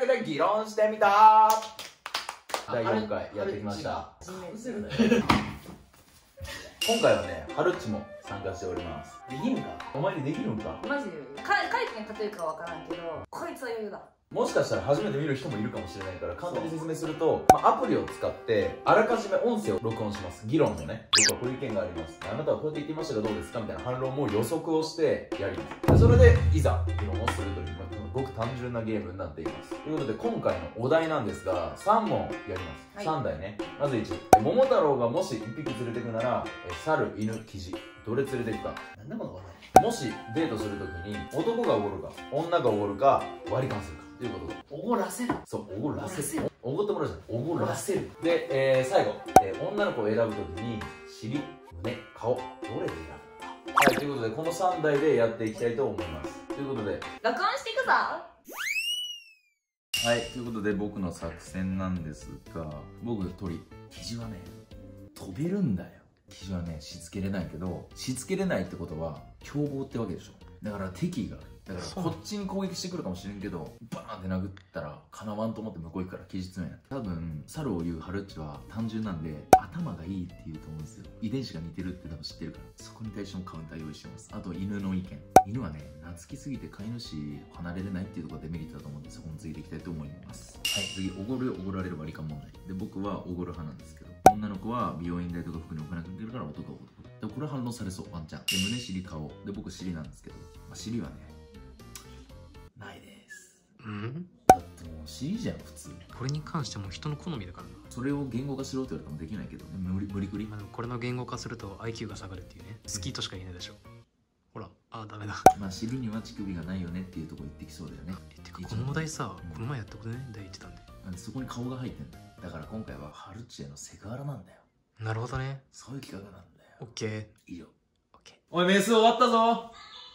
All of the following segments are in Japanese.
けで議論してみた第4回やってきました。今回はね、はるっちも参加しております。 できるんか？ お前にできるんか？ マジでカイトに勝てるかわからんけど、こいつは余裕だ。 もしかしたら初めて見る人もいるかもしれないから簡単に説明すると、アプリを使ってあらかじめ音声を録音します。議論をね、僕はこういう意見があります、あなたはこうやって言ってましたがどうですかみたいな反論も予測をしてやります。でそれでいざ議論をするという、ごく単純なゲームになっています。ということで今回のお題なんですが3問やります、3題ね。まず1、桃太郎がもし1匹連れてくなら猿、犬、キジどれ連れていくか。 なんだこの話題。 もしデートするときに男がおごるか女がおごるか割り勘するかということで、 おごらせる。 そう、おごらせる。おごってもらうじゃない、おごらせる。で、最後、女の子を選ぶときに尻、胸、顔どれで選ぶのか。はい、ということでこの3題でやっていきたいと思います。ということで録音していくぞ。 はい、ということで僕の作戦なんですが、僕鳥、キジはね飛べるんだよ。キジはねしつけれないけど、しつけれないってことは凶暴ってわけでしょ。だから敵がだからこっちに攻撃してくるかもしれんけど、バーンって殴ったらかなわんと思って向こう行くからキジ詰めない。多分猿を言うハルッチは単純なんで頭がいいって言うと思うんですよ。遺伝子が似てるって多分知ってるから、そこに対してもカウンター用意してます。あと犬の意見、犬はね懐きすぎて飼い主離れれないっていうところがデメリットだと思うんで、そこについていきたいと思います。はい、次、おごるおごられる割り勘問題で、僕はおごる派なんですけど、女の子は美容院代とか服にお金かけるから男は男で、これは反論されそう、ワンチャンで。胸尻顔で、僕尻なんですけど、尻はねないです。だってもう尻じゃん普通。 これに関しても人の好みだからな。 それを言語化しろって言われてもできないけど、無理くり。 まあでもこれの言語化すると IQ が下がるっていうね。好きとしか言えないでしょ。ほら、ダメだ。 まあ尻には乳首がないよねっていうところ言ってきそうだよね。 てかこのお題さ、この前やったことね、第言ってたんで。 そこに顔が入ってんだよ。だから今回はハルッチへのセクハラなんだよ。 なるほどね。 そういう企画なんだよ。 オッケー。 以上。 オッケー。 おい、メス終わったぞ。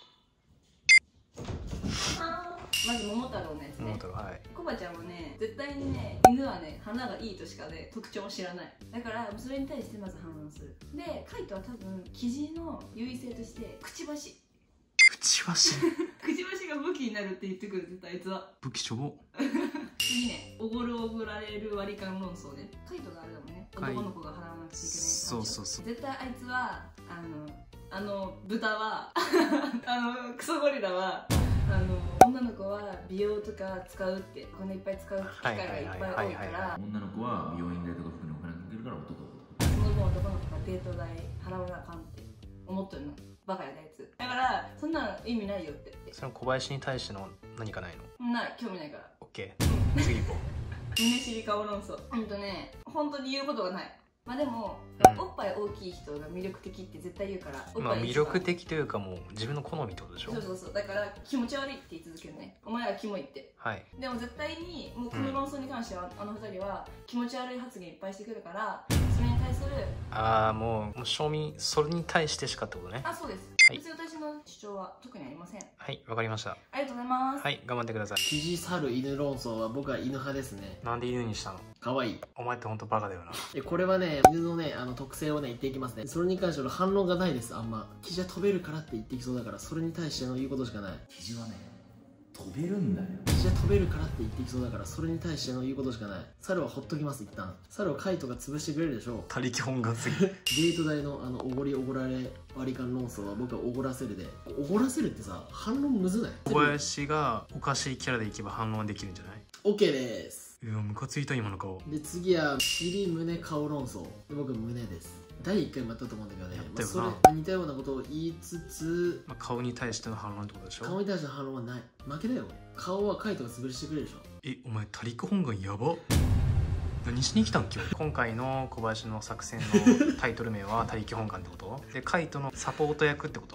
まず桃太郎のやつね。 桃太郎、はい。 コバちゃんもね、絶対にね、犬はね、花がいいとしかね、特徴を知らない。だからそれに対してまず反論する。で、カイトは多分キジの優位性としてくちばし。 くちばし。 くちばしが武器になるって言ってくる絶対あいつは。 武器しょぼ。 次ね、おごるおごられる割り勘論争ね。カイトがあれだもんね、男の子が払わなくちゃいけない。 そうそうそう。 絶対あいつは豚はクソゴリラは女の子は美容とか使うって、お金いっぱい使う機会がいっぱい多いから、 女の子は美容院代とか服にお金かけるから男はその分男の子がデート代払わなあかんって思っとるの。バカやだやつだから、そんなの意味ないよって。 その小林に対しての何かないの？ ない、興味ないから。 オッケー。次行こ胸尻顔論争。本当に言うことがない。まあでも、おっぱい大きい人が魅力的って絶対言うから、 う。まあ魅力的というかもう自分の好みってことでしょ。 そうだから気持ち悪いって言い続けるね。お前はキモいって。 はい。 でも絶対にもうこの論争に関しては、あの二人は気持ち悪い発言いっぱいしてくるから、それに対するもう賞味、それに対してしかってことね。 そうです。別に私の主張は特にありません。 はい、わかりました。 ありがとうございます。 はい、頑張ってください。 キジ、猿、犬論争は僕は犬派ですね。 なんで犬にしたの？ かわいい。 お前ってほんとバカだよな。 これはね、犬のね、特性をね、言っていきますね。それに関しての反論がないです、あんま。キジは飛べるからって言ってきそうだから、それに対しての言うことしかない。 キジはね飛べるんだよ。 キジは飛べるからって言ってきそうだから、それに対しての言うことしかない。猿はほっときます、一旦。猿はカイトが潰してくれるでしょう。 他力本願すぎ。 デート代のおごりおごられ割り勘論争は僕はおごらせるで。おごらせるってさ、反論むずない？ 小林がおかしいキャラでいけば反論できるんじゃない？ OK です。 ムカついた今の顔。 で、次は尻胸顔論争で、僕は胸です。第1回もやったと思うんだけどね、それ似たようなことを言いつつ、 顔に対しての反論ってことでしょ。 顔に対しての反論はない。負けだよ。顔はカイトが潰してくれるでしょ。 お前他力本願やば。何しに来たん今日。今回の小林の作戦のタイトル名は他力本願ってことで、カイトのサポート役ってこと？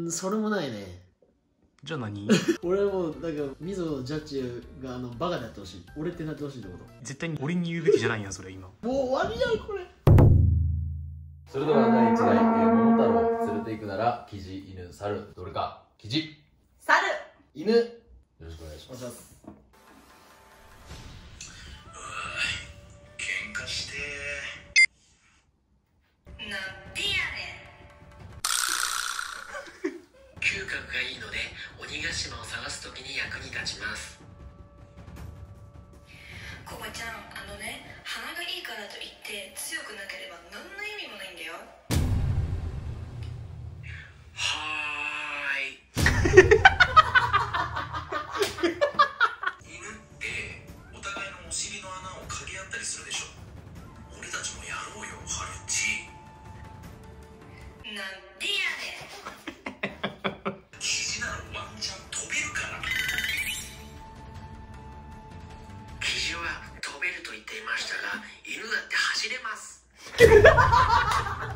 それもないね。 じゃあ何？ 俺はもうなんか溝ジャッジがバカでやってほしい。俺ってなってほしいってこと。 絶対に俺に言うべきじゃないやんそれ今。 もう終わりやんこれ。 それでは第1題、桃太郎を連れて行くならキジ、犬、猿どれか。キジ、 猿、 犬。よろしくお願いします。 喧嘩してなんでやねん。 嗅覚がいいので鬼ヶ島を探すときに役に立ちます。 コバちゃん、鼻がいいからといって強くなければ何の意味もないんだよ。 はーい。犬ってお互いのお尻の穴を嗅ぎ合ったりするでしょ。俺たちもやろうよ、ハルッチ。 なんでやねん。 キジならワンチャン飛べるから。キジは飛べると言っていましたが、犬だって走れます。 猿は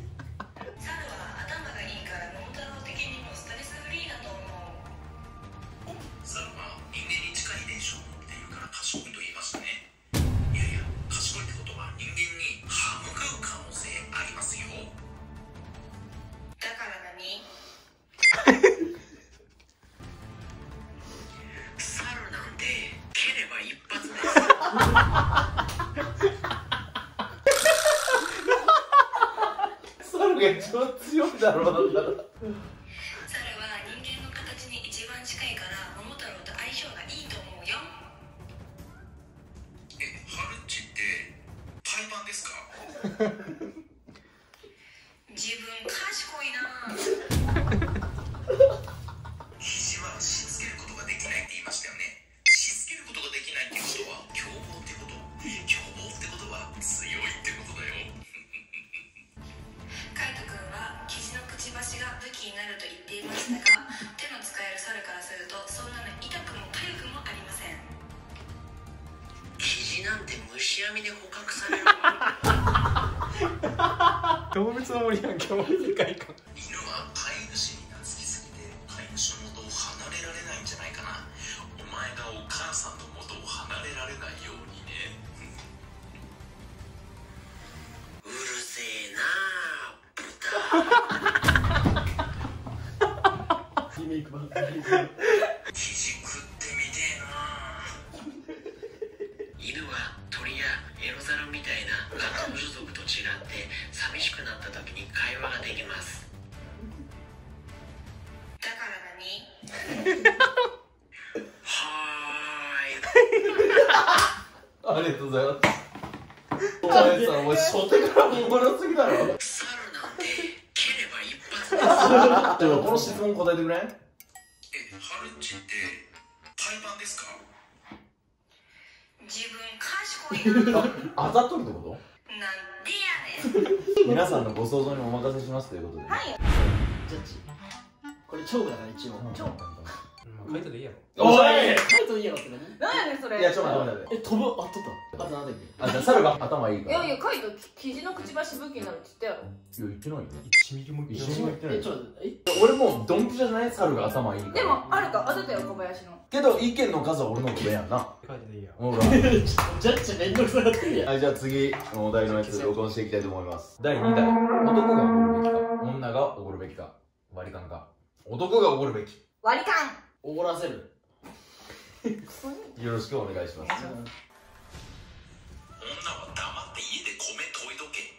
頭がいいから桃太郎的にもストレスフリーだと思う。 猿は人間に近い遺伝子を持っているから賢いと言いましたね。いやいや、賢いってことは人間に歯向かう可能性ありますよ。 だから何？ 猿なんて蹴れば一発です。 猿が一番強いだろうなんだろう。 猿は人間の形に一番近いから桃太郎と相性がいいと思うよ。 ハルッチってタイパンですか？ 自分賢いな。 キジはしつけることができないって言いましたよね。しつけることができないってことは凶暴ってこと。凶暴ってことは強いってことだよ。 カイト君はキジのくちばしが武器になると言っていましたが、手の使える猿からするとそんなの痛くも痒くもありません。 キジなんて虫網で捕獲されるわ。 動物の森やん、今日世界観。 犬は飼い主に懐きすぎて飼い主の元を離れられないんじゃないかな。お前がお母さんの元を離れられないようにね。うるせえな豚。 リメイク版。 キジ食ってみてえな。犬は鳥やエロザルみたいなガトウ種族と違って寂しくなった時に会話ができます。 だから何？ はーい。 ありがとうございます。お前さ、お前初手からおもろすぎだろ。 猿なんて蹴れば一発です。 でもこの質問答えてくれん？ ハルッチってタイパンですか？ 自分賢いな。 あざとるってこなんでやねん。 と？皆さんのご想像にお任せしますということでね。 ジャッジ。これ勝負だから一応。 超簡単。 書いてでいいやろ。 おい！ カイトいいやろって何？ なんやねんそれ。 いや、ちょっと待って待って。 飛ぶ、あ、取った。あとなんだっけ？ あ、じゃあ猿が頭いいから。 いやいや、カイトキジのくちばし武器になるって言ったやろ。 いや、言ってないよ。 1ミリも一緒に言ってないえ、ちょっと、 俺もうドンピシャじゃない？猿が頭いいから。 でもあるか当てたよ、小林の。 けど意見の数は俺の方が上やんな。 書いてでいいや。 ほら。 ジャッジめんどくさがってるやん。 はい、じゃあ次、お題のやつ録音していきたいと思います。第2題。男がおごるべきか、女がおごるべきか、割り勘か。男がおごるべき。 割り勘。 おごらせる。 よろしくお願いします。 女は黙って家で米研いどけ。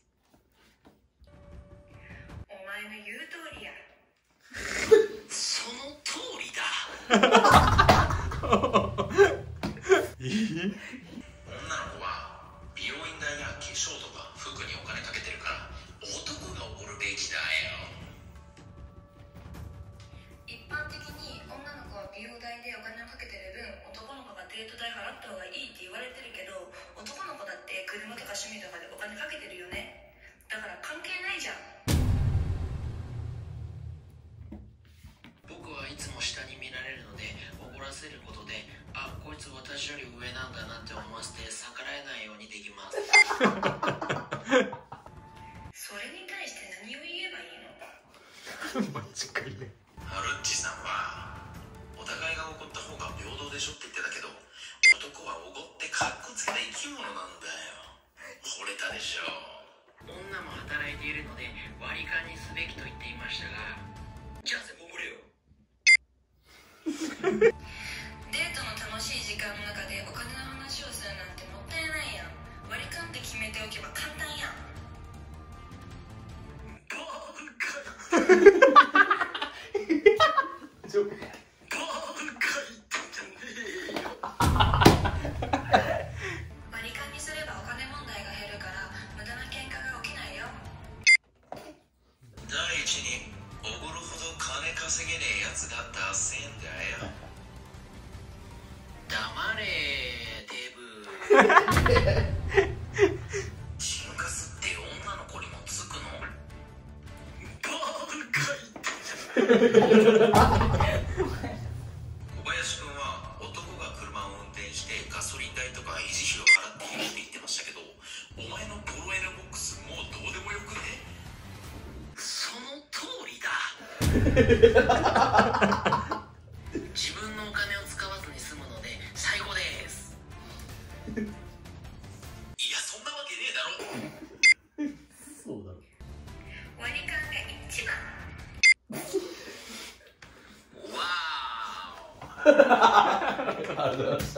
お前の言う通りや。 その通りだ。女の子は美容院代や化粧とか服にお金かけてるから男がおごるべきだよ。 一般的に女の子は美容代でお金をかけてる分、男の子がデート代払った方がいいって言われてるけど、男の子だって車とか趣味とかでお金かけてるよね。だから関係ないじゃん。 僕はいつも下に見られるのでおごらせることで、あ、こいつ私より上なんだなって思わせて逆らえないようにできます。 それに対して何を言えばいいの？ マジかいね。 ハルッチさんはお互いがおごった方が平等でしょって言ってたけど、男はおごってカッコつけた生き物なんだよ。惚れたでしょ。女も働いているので割り勘にすべきと言っていましたが、じゃあおごれよ。 デートの楽しい時間の中でお金の話をするなんてもったいないやん。割り勘って決めておけば簡単やん。 バーカ言ってんじゃねえよ。 えやつがダセえんだよ。黙れデブ。チンカスって女の子にもつくの？バカ言って小林君は男が車を運転してガソリン代とか維持費を払っているって言ってましたけど、お前のポロエルボックスもうどうでもよくね？その通りだ。自分のお金を使わずに済むので最高です。いやそんなわけねえだろ。 そうだろ。 割り勘が一番。 ありがとうございました。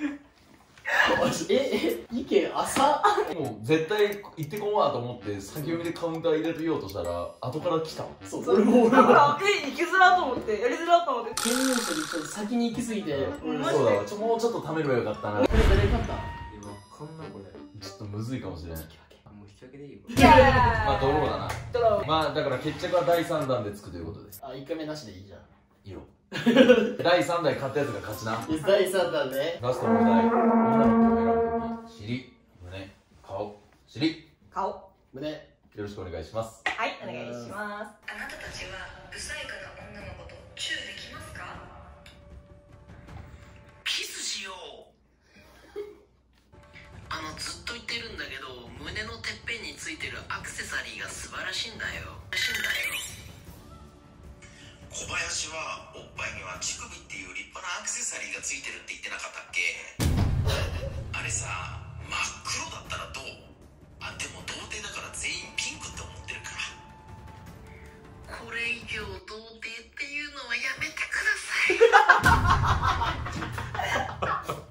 意見浅っ。 もう絶対行ってこんわと思って先読みでカウンター入れようとしたら後から来た。 そう、俺もだから行きづらと思ってやりづらと思って検問所にちょっと先に行き過ぎて、 そうだわ、もうちょっと貯めればよかったな。 これ誰勝った？ 今こんなこれちょっとむずいかもしれない。 あ、もう引き分けでいいよ。 いやいやいやまあドローだな。 ドローまあだから決着は第3弾でつくということです。 あ、1回目なしでいいじゃん。 いいよ。第3弾勝ったやつが勝ちな。 第3弾ね。 ラストのお題、女の子を選ぶとき、尻、胸、顔、尻、 顔。 胸。 よろしくお願いします。 はいお願いします。 あなたたちは不細工な女の子とチューできますか？ キスしよう。ずっと言ってるんだけど、胸のてっぺんについてるアクセサリーが素晴らしいんだよ。小林はおっぱいには乳首っていう立派なアクセサリーがついてるって言ってなかったっけ？あれさ、真っ黒だったらどう？あ、でも童貞だから全員ピンクって思ってるから。これ以上童貞っていうのはやめてください。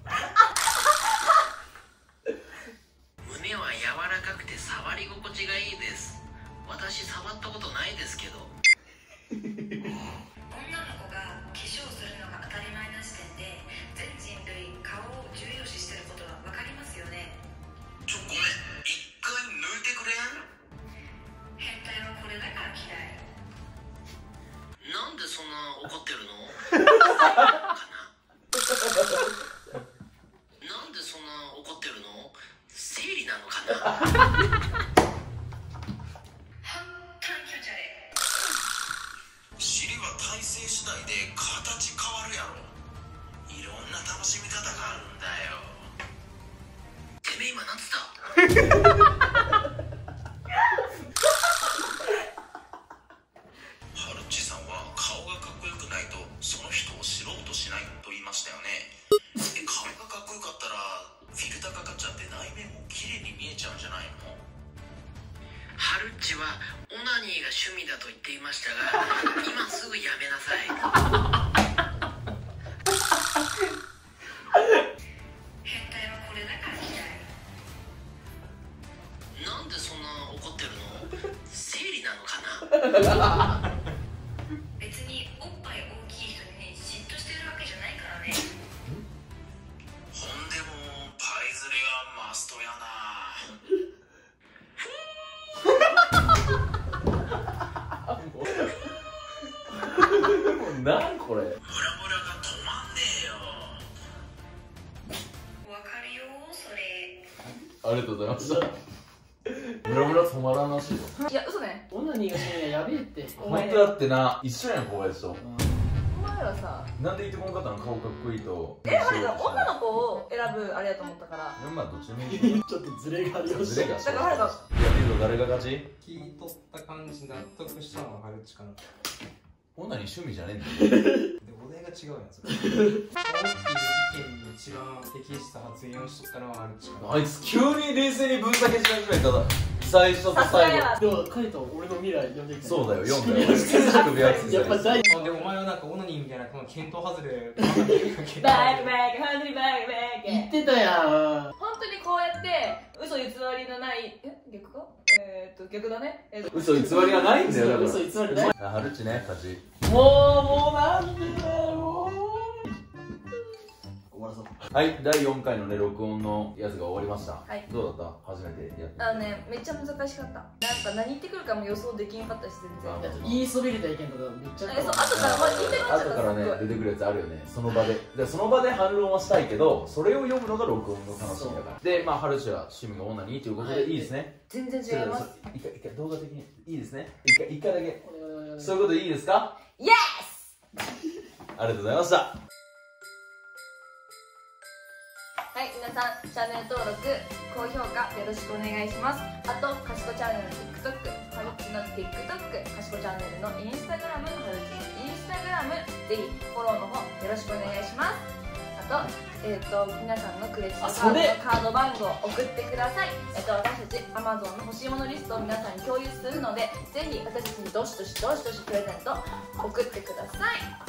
胸は柔らかくて触り心地がいいです。私触ったことないですけど。 女の子が化粧するのが当たり前な時点で全人類顔を重要視してることは分かりますよね。 ごめん、一回抜いてくれん？ 変態はこれだから嫌い。 なんでそんな怒ってるの？なんでそんな怒ってるの？生理なのかな？尻は体勢次第で形変わるやろ。いろんな楽しみ方があるんだよ。てめえ今なんつったハルッチさんは顔がかっこよくないとその人を知ろうとしないと言いましたよね。顔がかっこよかったらフィルターかかっちゃって内面も綺麗に見えちゃうんじゃないの？ハルッチはオナニーが趣味だと言っていましたが、今すぐやめなさい。 変態はこれだから嫌い。 なんでそんな怒ってるの？生理なのかな？ 別におっぱい大きい人に嫉妬してるわけじゃないからね。 ほんでもパイズリはマストやな。 なんこれ。 ムラムラが止まんねえよ。 わかるよそれ。 ありがとうございました。ムラムラ止まらんらしいよ。 いや嘘ね。 オナニーが趣味はやべえって。 お前ね本当だってな、一緒やん小林と。 お前らさ、 なんで言ってこんかったの？顔かっこいいと。 なんか女の子を選ぶあれやと思ったからまあどっちでもいい。 ちょっとズレがありました。 ズレがだからなんかいやけど誰が勝ち？ 聞い取った感じ納得したのはハルッチかな。 オナニー趣味じゃねえんだよ。 でお題が違うやんそれ。顔っていう意見に一番適した発言をしとったのはハルッチかな。 あいつ急に冷静に分析し始めただ。最初とさすが最後。 やな。 でもカイト俺の未来読んできた。 そうだよ、読んだよ。首アクセサリーやっぱ大あでもお前はなんかオナニーみたいなこの見当外れ。 バックバックハンドリバックバック。 言ってたやん。 本当にこうやって嘘偽りのない逆か？逆だね。 嘘偽りがないんだよ、だから。 嘘偽りない。 ハルッチね、勝ち。 もうなんでだよ。終わらそう。 はい、第4回のね、録音のやつが終わりました。 はい。 どうだった初めてやって。 めっちゃ難しかった。なんか何言ってくるかも予想できんかったし、全然。 言いそびれた意見とかめっちゃそう、後から言いたくなっちゃった。 後からね、出てくるやつあるよね、その場で。で、その場で反論はしたいけど、それを読むのが録音の楽しみだから。で、まあ、春氏は趣味がオナニーということでいいですね。 全然違います。 一回動画的にいいですね。一回だけ。そういうことでいいですか？ イエス！ ありがとうございました。 はい、皆さん、チャンネル登録、高評価よろしくお願いします。あと、かしこチャンネルの TikTok、ハルチの TikTok、かしこチャンネルの Instagram、ハルチの Instagram、ぜひフォローの方よろしくお願いします。あと、皆さんのクレジットカードのカード番号を送ってください。私たち Amazon の欲しいものリストを皆さんに共有するので、ぜひ私たちにどしどしプレゼント送ってください。